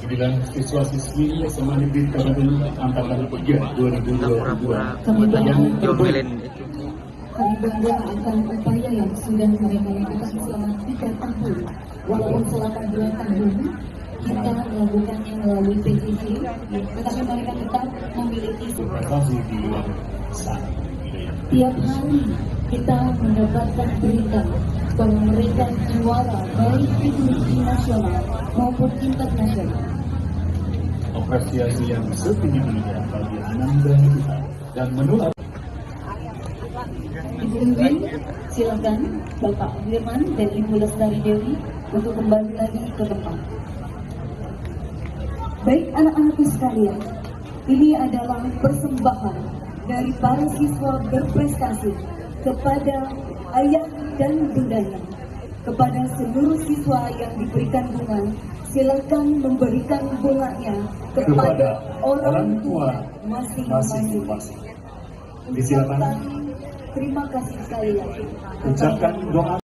siswa-siswi SMA Negeri Kabupaten Angkatan 3 2022 Kami bangga akan upaya yang sudah mereka lakukan selama 3 tahun. Walaupun selama 2 tahun kita melakukannya melalui PJJ, tetapi mereka tetap memiliki prestasi di luar sana. Tiap hari kita mendapatkan berita bahwa mereka juara baik itu di nasional maupun internasional. Apresiasi yang setinggi-tingginya bagi Ananda kita dan menular. Ibu Indri, silakan Bapak Firman dan Ibu Lestari Dewi untuk kembali lagi ke depan. Baik anak-anakku sekalian, ini adalah persembahan dari para siswa berprestasi kepada ayah dan bundanya. Kepada seluruh siswa yang diberikan bunga, silakan memberikan bunganya kepada orang tua masing-masing. Disilakan Terima kasih sekali lagi. ucapkan doa.